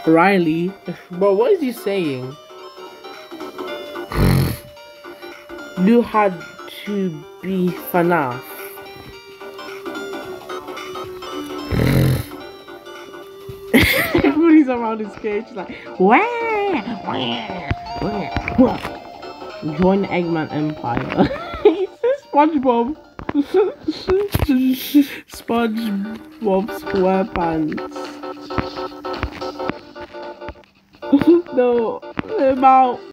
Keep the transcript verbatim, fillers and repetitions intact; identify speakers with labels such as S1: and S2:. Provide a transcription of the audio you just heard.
S1: Riley. Bro, what is he saying? You had to be F NAF. Everybody's around his cage like, wah, wah, wah, wah. Join the Eggman Empire. He says SpongeBob. SpongeBob SquarePants. No, about